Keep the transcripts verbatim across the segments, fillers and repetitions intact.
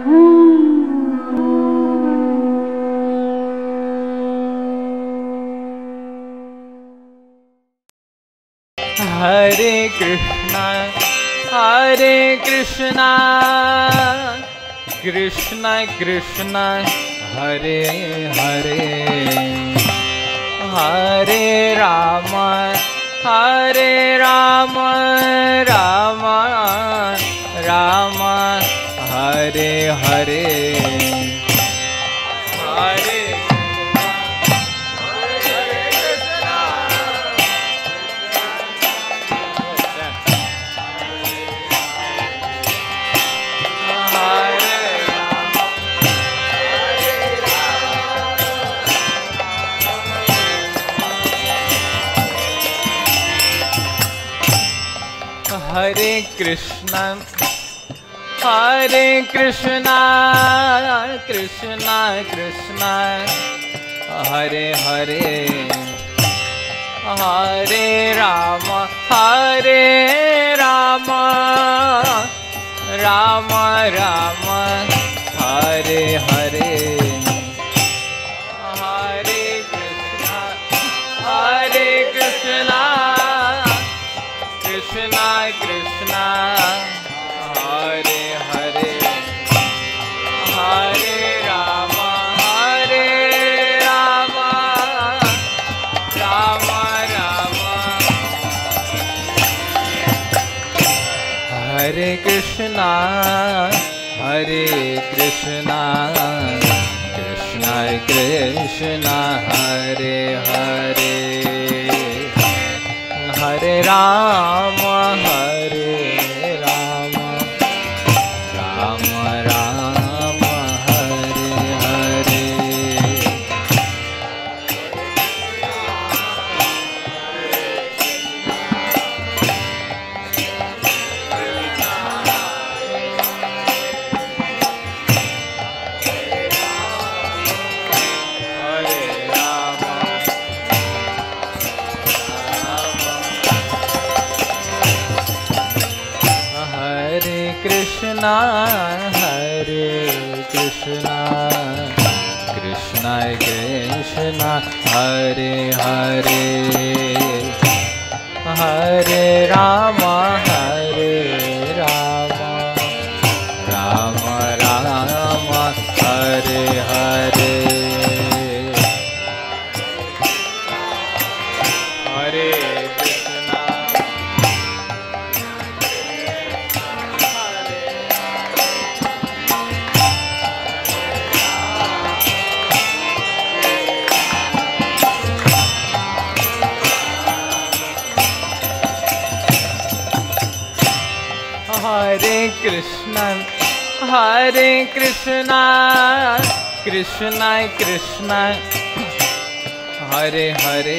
हरे कृष्णा हरे कृष्णा कृष्णा कृष्णा हरे हरे हरे राम हरे राम राम राम हरे हरे हरे हरे कृष्णा हरे कृष्णा कृष्णा कृष्णा हरे हरे हरे राम हरे राम राम राम हरे हरे हरे कृष्णा हरे कृष्णा कृष्णा कृष्णा हरे हरे हरे राम हरे राम राम राम हरे कृष्णा हरे कृष्णा कृष्णा कृष्णा हरे हरे हरे राम हरे राम राम राम हरे हरे कृष्णा हरे कृष्णा कृष्णा कृष्णा हरे हरे हरे राम हरे राम राम राम हरे हरे हरे हरे कृष्णा हरे कृष्णा कृष्णा कृष्णा हरे हरे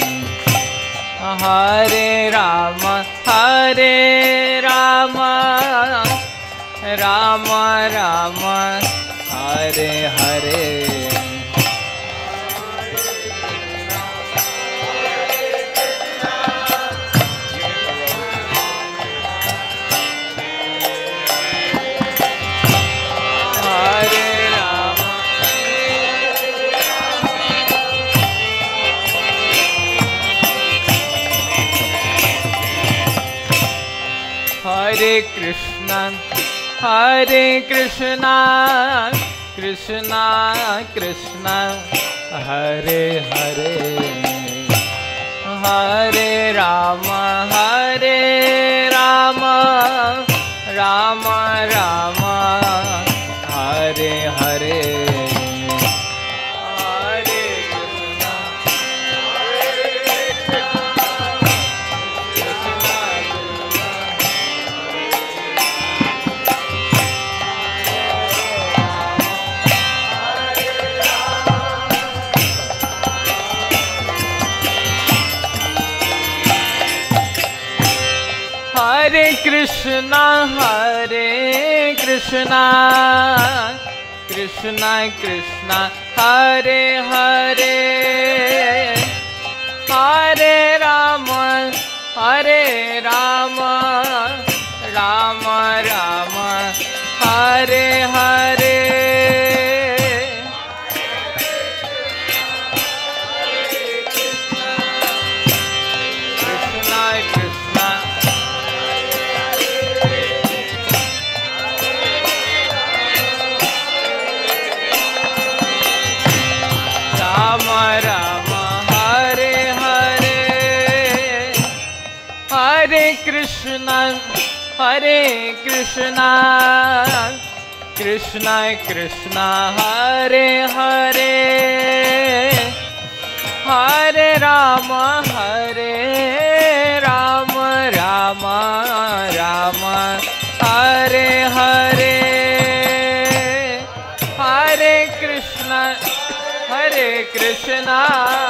हरे राम हरे राम राम राम हरे हरे हरे कृष्णा हरे कृष्णा कृष्णा कृष्णा हरे हरे हरे राम हरे राम राम राम हरे हरे हरे कृष्णा हरे कृष्णा कृष्णा कृष्णा हरे हरे हरे राम हरे राम राम राम हरे हरे हरे कृष्णा कृष्णा कृष्णा हरे हरे हरे राम हरे राम राम राम हरे हरे हरे कृष्णा हरे कृष्णा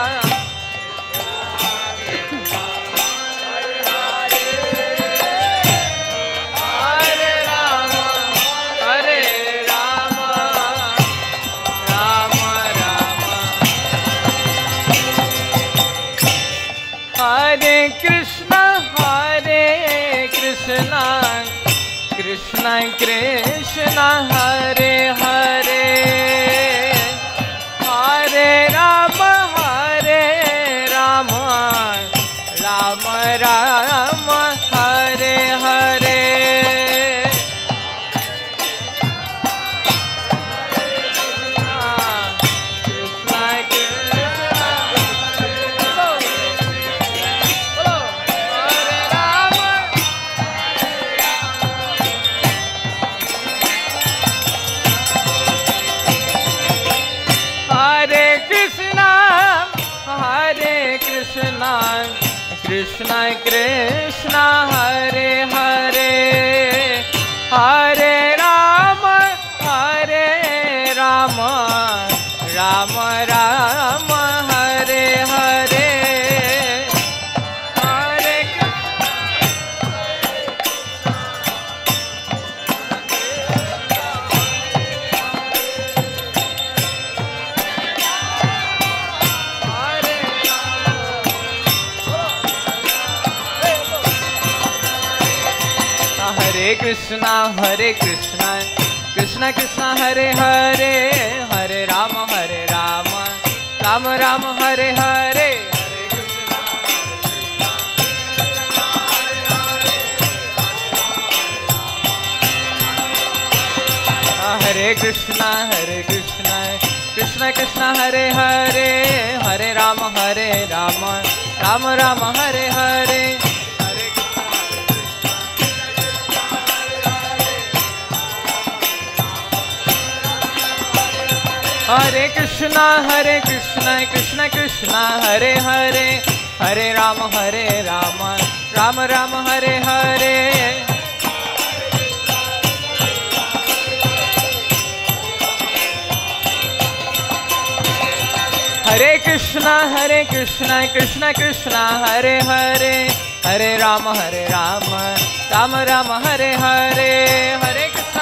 कृष्ण कृष्ण हरे हरे हरे राम हरे राम राम राम हरे हरे कृष्ण कृष्ण हरे हरे हरे राम हरे राम राम राम हरे हरे हरे हरे कृष्णा हरे कृष्णा कृष्णा कृष्णा हरे हरे हरे राम हरे राम राम राम हरे हरे हरे कृष्णा हरे कृष्णा कृष्णा कृष्णा हरे हरे हरे राम हरे राम राम राम हरे हरे हरे कृष्णा हरे कृष्णा कृष्णा कृष्णा हरे हरे हरे राम हरे राम राम राम हरे हरे हरे कृष्णा हरे कृष्णा कृष्णा कृष्णा हरे हरे हरे राम हरे राम राम राम हरे हरे हरे कृष्णा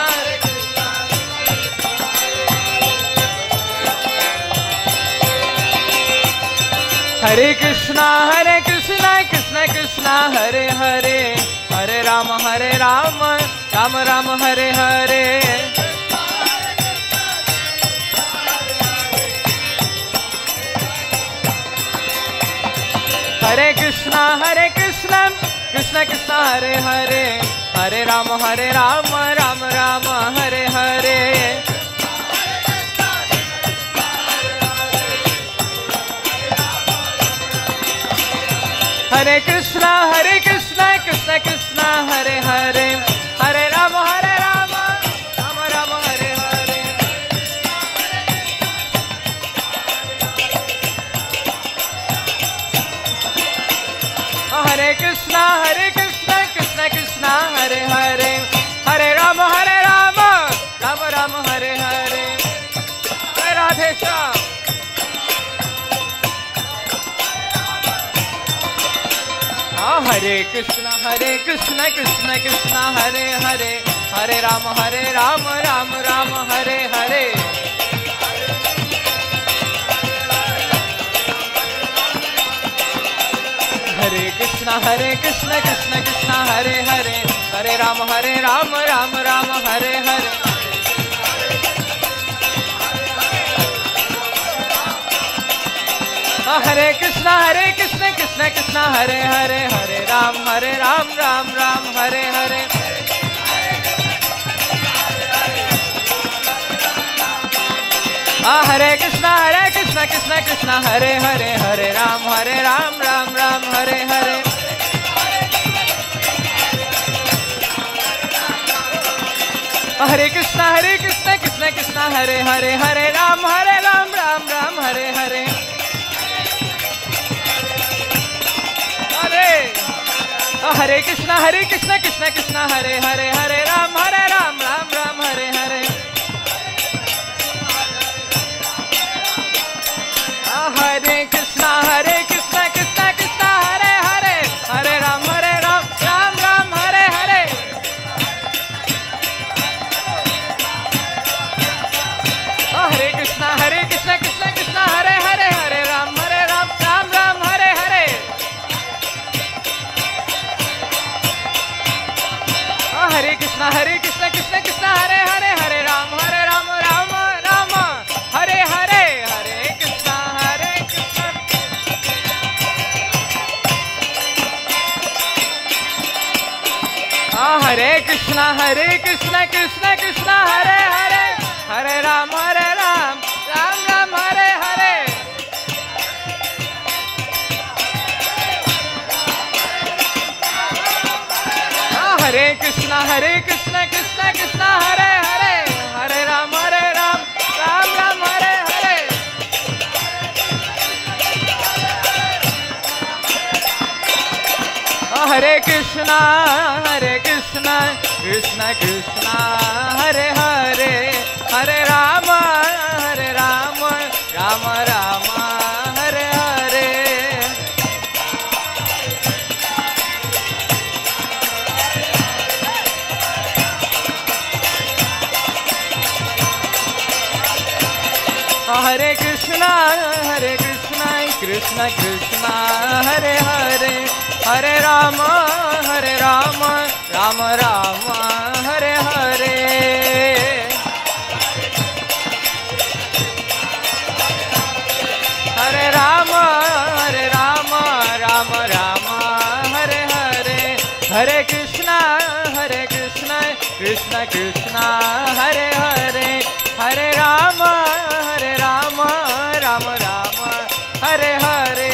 हरे कृष्णा हरे कृष्णा कृष्णा कृष्णा हरे हरे हरे राम हरे राम राम राम हरे हरे हरे कृष्णा हरे कृष्णा कृष्णा कृष्णा हरे हरे हरे राम हरे राम राम राम हरे हरे हरे कृष्णा हरे कृष्णा कृष्णा कृष्णा हरे हरे हरे राम हरे राम राम राम हरे हरे हरे कृष्णा हरे कृष्णा कृष्णा कृष्णा हरे हरे हरे राम हरे राम राम राम हरे हरे हरे राधे श्याम हरे कृष्णा हरे कृष्णा कृष्णा कृष्णा हरे हरे हरे राम हरे राम राम राम हरे हरे हरे कृष्णा हरे कृष्णा कृष्णा कृष्णा हरे हरे हरे राम हरे राम राम राम हरे हरे हरे कृष्णा हरे कृष्णा कृष्णा कृष्णा हरे हरे हरे राम हरे राम राम राम हरे हरे हरे कृष्णा हरे कृष्णा कृष्णा कृष्णा हरे हरे हरे राम हरे राम राम राम हरे हरे हरे कृष्णा हरे कृष्णा कृष्णा कृष्णा हरे हरे हरे राम हरे राम राम राम हरे हरे हरे हरे कृष्णा हरे कृष्णा कृष्णा कृष्णा हरे हरे हरे राम हरे राम राम राम हरे हरे हरे कृष्णा हरे कृष्णा कृष्णा कृष्णा हरे हरे हरे राम हरे राम राम राम हरे हरे हरे कृष्णा हरे कृष्णा कृष्णा कृष्णा हरे हरे हरे राम हरे राम राम राम हरे हरे हरे कृष्णा हरे कृष्णा कृष्णा कृष्णा हरे हरे हरे राम हरे राम राम राम हरे हरे हरे कृष्णा हरे कृष्णा हरे कृष्णा हरे कृष्णा कृष्णा कृष्णा हरे हरे हरे राम हरे राम राम राम हरे हरे हरे कृष्णा हरे कृष्णा कृष्णा कृष्णा हरे हरे हरे राम हरे राम राम राम हरे हरे हरे कृष्णा हरे कृष्णा कृष्णा कृष्णा हरे हरे हरे राम हरे राम राम राम हरे हरे हरे कृष्णा हरे कृष्णा कृष्णा कृष्णा हरे हरे हरे राम हरे राम राम राम हरे हरे हरे राम हरे राम राम राम हरे हरे हरे कृष्णा हरे कृष्णा कृष्णा कृष्णा हरे हरे हरे राम हरे राम राम राम हरे हरे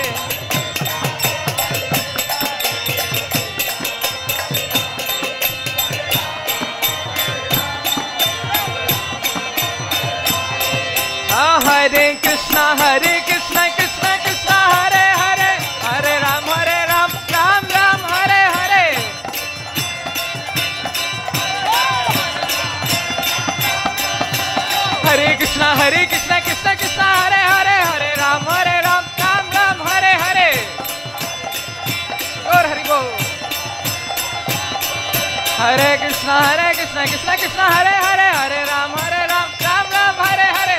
हरे कृष्णा हरे कृष्णा कृष्णा कृष्णा हरे हरे हरे राम हरे राम राम राम हरे हरे हरे कृष्णा हरे कृष्णा कृष्णा कृष्णा हरे हरे हरे राम हरे राम राम राम हरे हरे और हरि बोल हरे कृष्णा हरे कृष्णा कृष्णा कृष्णा हरे हरे हरे राम हरे राम राम राम हरे हरे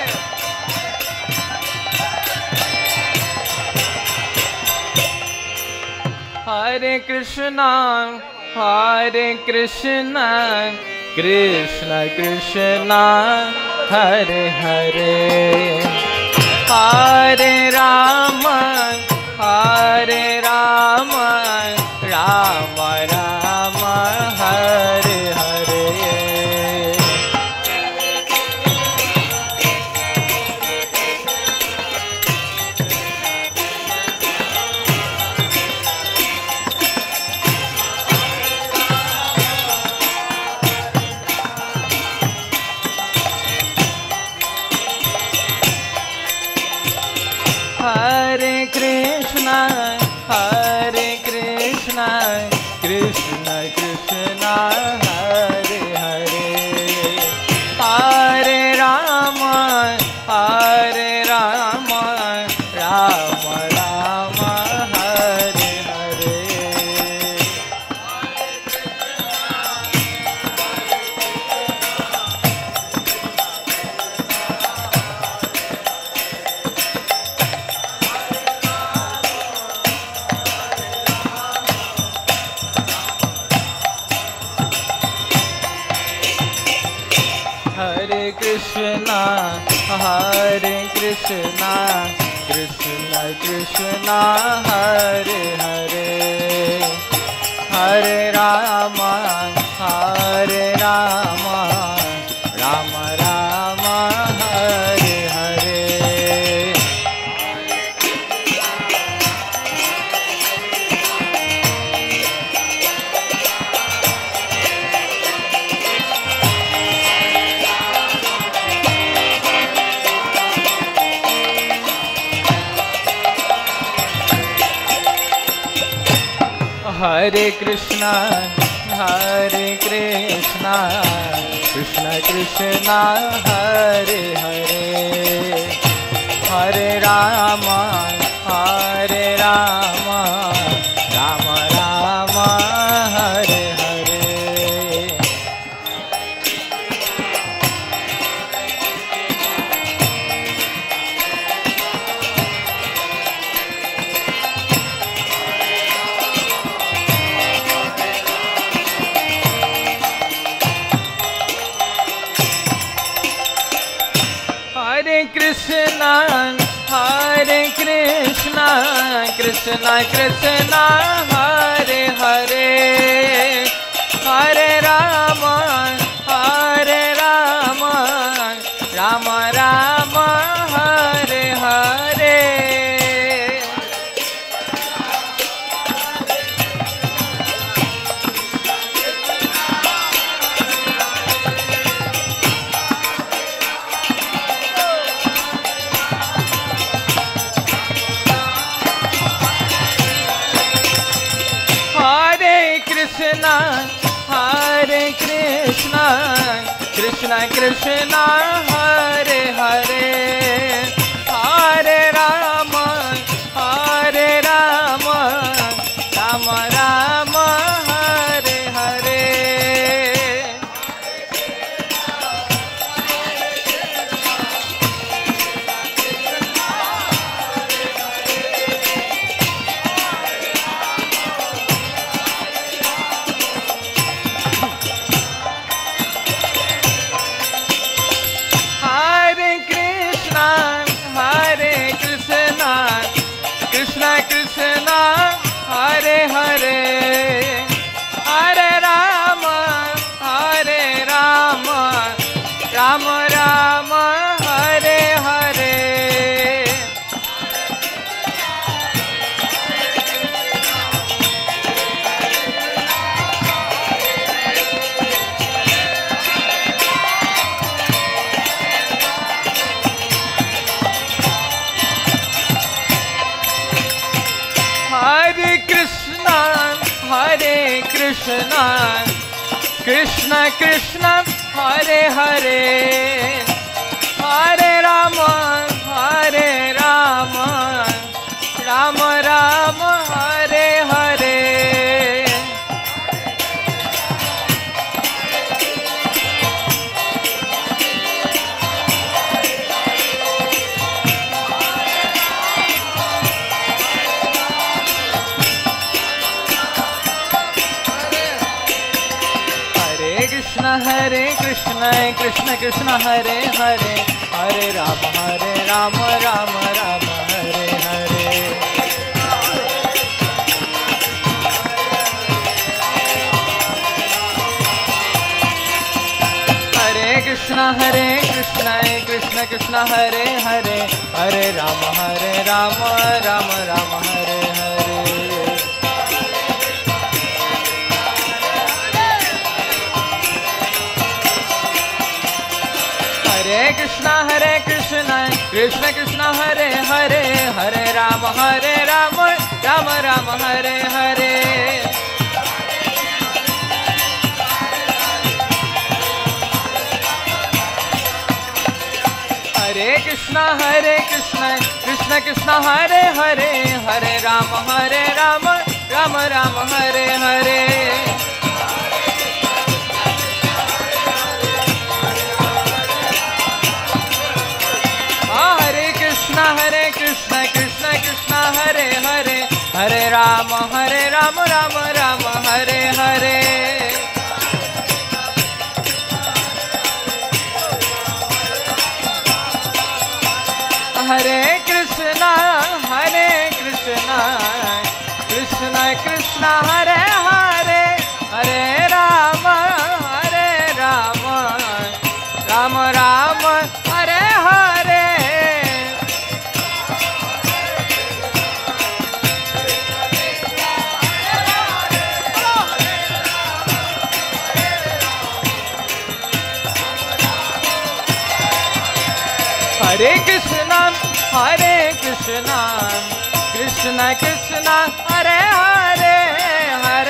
हरे कृष्णा हरे कृष्णा कृष्णा कृष्णा हरे हरे हरे राम हरे राम राम राम हरे हरे हरे कृष्णा हरे कृष्णा कृष्णा कृष्णा हरे हरे हरे राम हरे राम राम राम हरे हरे हरे कृष्णा हरे कृष्णा कृष्णा कृष्णा हरे हरे हरे राम हरे राम राम राम हरे हरे हरे कृष्णा हरे कृष्णा कृष्ण कृष्णा हरे हरे हरे राम हरे राम राम राम हरे हरे। हरे कृष्णा हरे कृष्णा कृष्णा कृष्णा हरे हरे हरे राम हरे राम राम राम हरे हरे। कृष्णा हरे कृष्णा कृष्णा कृष्णा हरे हरे हरे राम हरे राम राम राम हरे हरे। कृष्णा कृष्णा हरे हरे हरे राम हरे राम राम राम हरे हरे। हरे कृष्णा हरे कृष्णा कृष्णा कृष्णा हरे हरे हरे राम हरे राम राम राम हरे हरे। हरे कृष्ण कृष्ण कृष्ण हरे हरे हरे राम हरे राम राम राम हरे हरे। हरे कृष्ण हरे कृष्ण कृष्ण कृष्ण हरे हरे हरे राम हरे राम राम राम हरे हरे। हरे कृष्णा हरे कृष्णा कृष्ण कृष्ण हरे हरे हरे राम हरे राम राम राम हरे हरे। हरे कृष्णा हरे कृष्णा कृष्ण कृष्ण हरे हरे हरे राम हरे राम राम राम हरे हरे। हरे कृष्ण कृष्ण कृष्ण हरे हरे हरे राम हरे राम राम राम हरे हरे। हरे कृष्ण हरे कृष्ण कृष्ण कृष्ण हरे हरे हरे राम हरे राम राम राम हरे हरे। हरे कृष्णा हरे कृष्णा कृष्ण कृष्ण हरे हरे हरे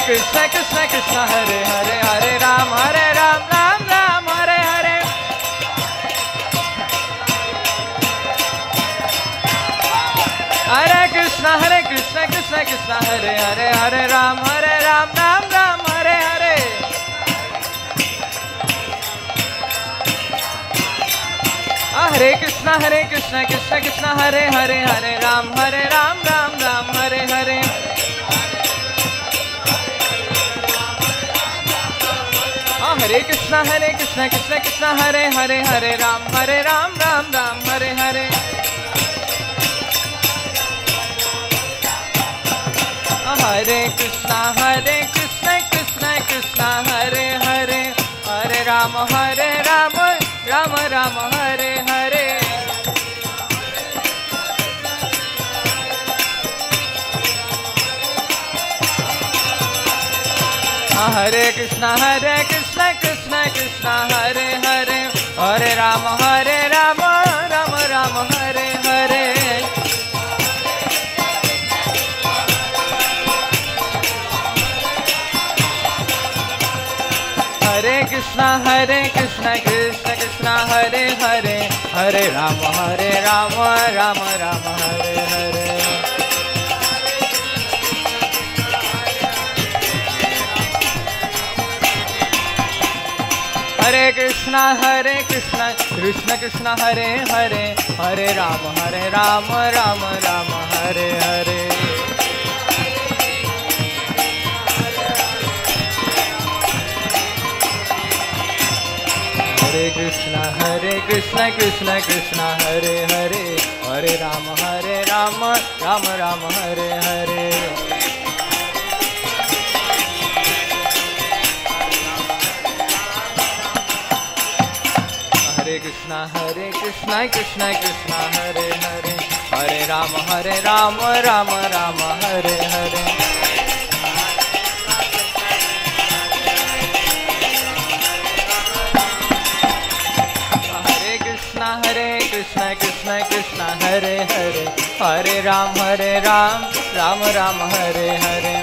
कृष्ण कृष्ण कृष्ण हरे हरे हरे राम हरे राम राम राम हरे हरे हरे कृष्ण हरे कृष्ण कृष्ण कृष्ण हरे हरे हरे राम हरे राम राम राम हरे हरे हरे कृष्ण हरे कृष्ण कृष्ण कृष्ण हरे हरे हरे राम हरे राम राम राम हरे हरे हरे कृष्ण हरे कृष्ण कृष्ण कृष्ण हरे हरे हरे राम हरे राम राम राम हरे हरे हरे कृष्ण हरे कृष्ण कृष्ण कृष्ण हरे हरे हरे राम हरे राम राम राम हरे हरे हरे कृष्ण हरे कृष्ण कृष्ण कृष्ण हरे हरे हरे राम हरे राम राम राम हरे हरे हरे कृष्ण हरे कृष्ण कृष्ण कृष्ण हरे हरे हरे राम हरे राम राम राम हरे हरे हरे कृष्ण हरे कृष्ण कृष्ण कृष्ण हरे हरे हरे राम हरे राम राम राम हरे हरे हरे कृष्ण हरे कृष्ण कृष्ण कृष्ण हरे हरे हरे राम हरे राम राम राम हरे हरे हरे कृष्ण हरे कृष्ण कृष्ण कृष्ण हरे हरे हरे राम हरे राम राम राम हरे हरे हरे कृष्ण हरे कृष्ण कृष्ण कृष्ण हरे हरे हरे राम हरे राम राम राम हरे हरे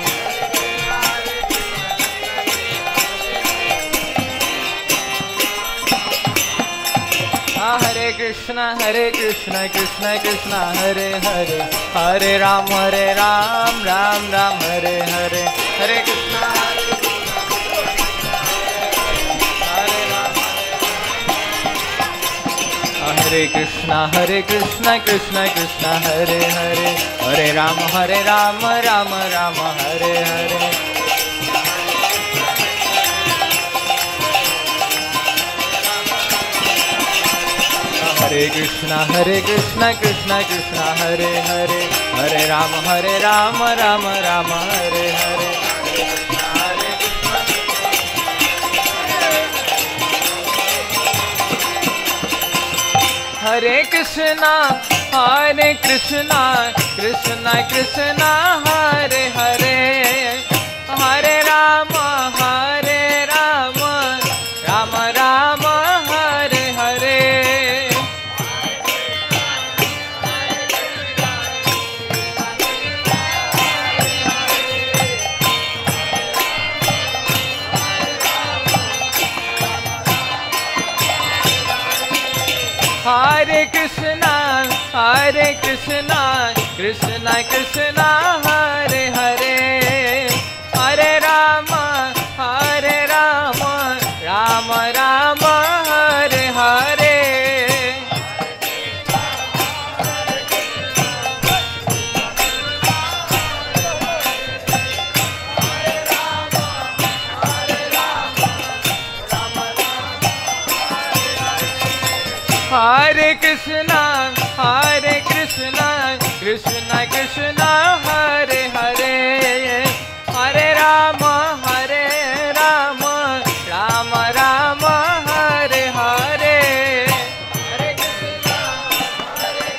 हरे कृष्ण हरे कृष्ण कृष्ण कृष्ण हरे हरे हरे राम हरे राम राम राम हरे हरे हरे कृष्ण हरे कृष्ण हरे कृष्ण कृष्ण कृष्ण हरे हरे हरे राम हरे राम राम राम हरे हरे हरे कृष्ण हरे कृष्ण कृष्ण कृष्ण हरे हरे हरे राम हरे राम राम राम हरे हरे हरे कृष्णा हरे कृष्णा कृष्णा कृष्णा हरे हरे हरे राम हरे राम राम राम हरे हरे हरे कृष्णा हरे कृष्णा कृष्णा कृष्णा हरे हरे हरे राम हरे राम राम राम हरे हरे हरे कृष्णा हरे कृष्णा कृष्णा कृष्णा हरे हरे हरे राम हरे राम राम राम हरे हरे हरे कृष्णा हरे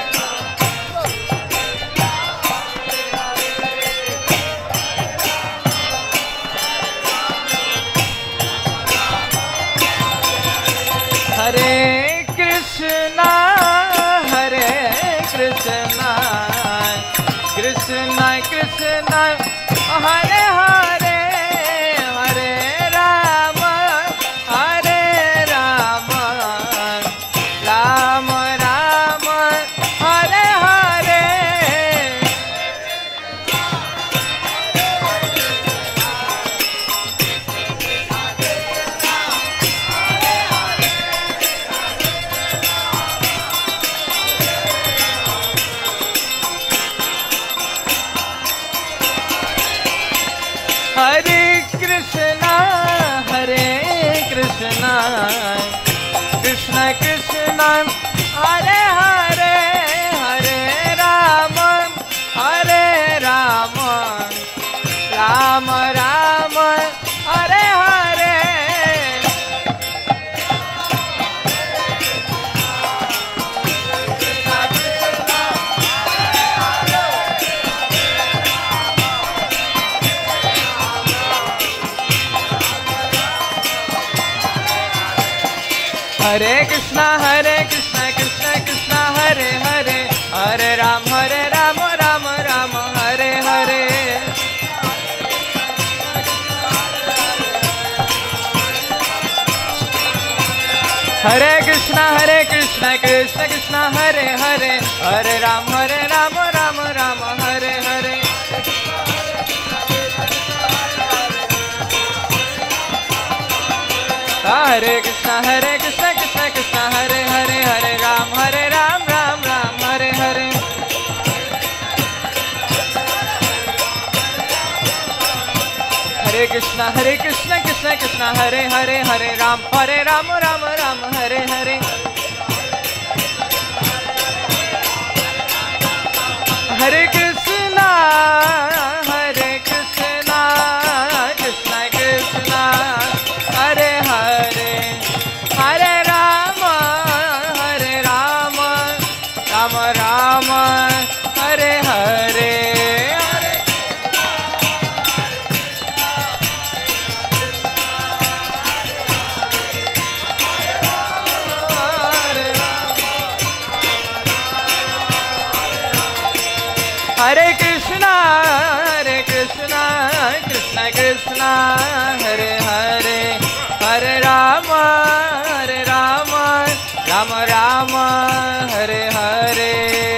हरे कृष्णा हरे कृष्णा कृष्णा कृष्णा हरे हरे कृष्ण हरे हरे हरे राम हरे राम राम राम हरे हरे हरे कृष्णा हरे कृष्णा कृष्णा कृष्णा हरे हरे हरे राम हरे राम राम राम हरे हरे हरे कृष्णा हरे कृष्णा कृष्णा कृष्णा हरे हरे हरे राम हरे राम राम राम हरे हरे हरे कृष्णा हरे कृष्णा कृष्णा कृष्णा हरे हरे हरे राम हरे राम राम राम हरे हरे हरे कृष्णा हरे कृष्णा कृष्णा कृष्णा हरे हरे हरे राम हरे राम राम राम हरे हरे हरे कृष्णा हरे कृष्णा कृष्णा कृष्णा हरे हरे हरे राम हरे राम राम राम हरे हरे हरे कृष्णा हरे कृष्णा कृष्णा कृष्णा हरे हरे हरे राम हरे राम राम राम हरे हरे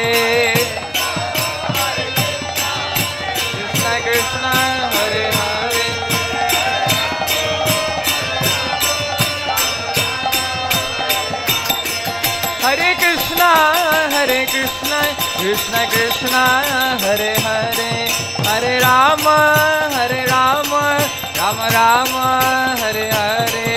कृष्णा कृष्णा हरे हरे हरे कृष्णा हरे कृष्णा कृष्णा कृष्णा हरे हरे हरे राम हरे राम राम राम हरे हरे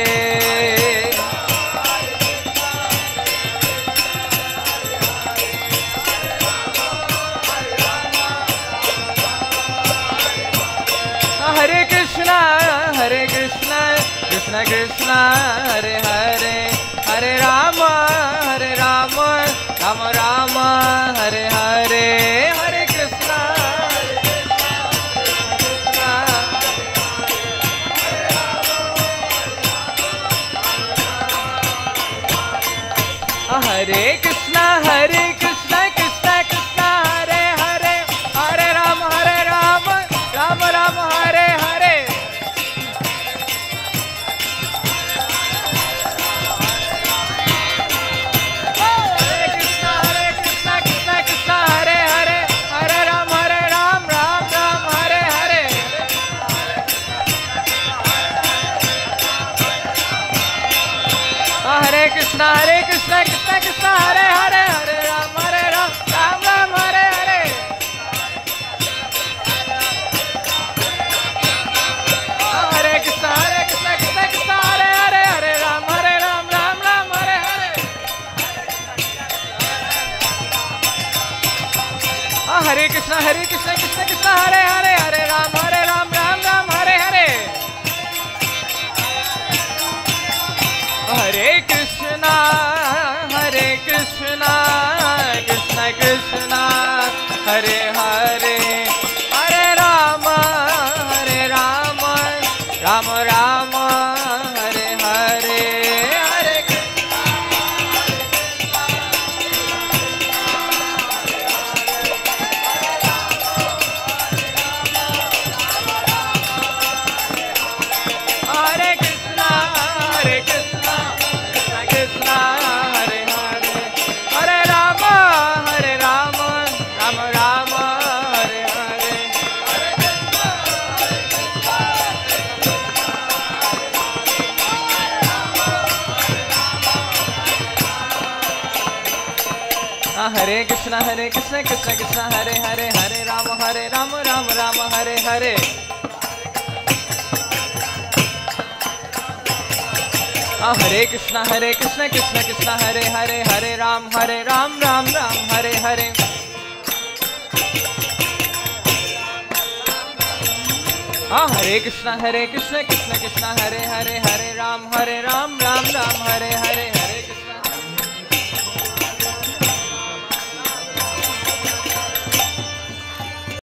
हरे कृष्णा हरे कृष्णा कृष्णा कृष्णा हरे हरे हरे राम हरे राम राम राम हरे हरे हरे कृष्णा हरे कृष्णा हरे कृष्णा कृष्णा कृष्णा हरे हरे हरे राम हरे राम राम राम हरे हरे हरे कृष्णा हरे कृष्णा कृष्णा कृष्णा हरे हरे हरे राम हरे राम राम राम हरे हरे हरे कृष्णा हरे कृष्णा कृष्णा कृष्णा हरे हरे हरे राम हरे राम राम राम हरे हरे हरे कृष्णा हरे कृष्णा कृष्णा कृष्णा हरे हरे हरे राम हरे राम राम राम हरे हरे हरे कृष्णा हरे कृष्णा कृष्णा कृष्णा हरे हरे हरे राम हरे राम राम राम हरे हरे हरे कृष्णा हरे कृष्णा कृष्णा कृष्णा हरे हरे हरे राम हरे राम राम राम हरे हरे हरे हरे कृष्णा हरे कृष्णा कृष्णा कृष्णा हरे हरे हरे राम हरे राम राम राम हरे हरे हरे कृष्णा हरे कृष्णा कृष्णा कृष्णा हरे हरे हरे राम हरे राम राम राम हरे हरे हाँ हरे कृष्णा हरे कृष्णा कृष्णा कृष्णा हरे हरे हरे राम हरे राम राम राम हरे हरे हाँ हरे कृष्णा हरे कृष्णा कृष्णा कृष्णा हरे हरे हरे राम हरे राम राम राम हरे हरे हरे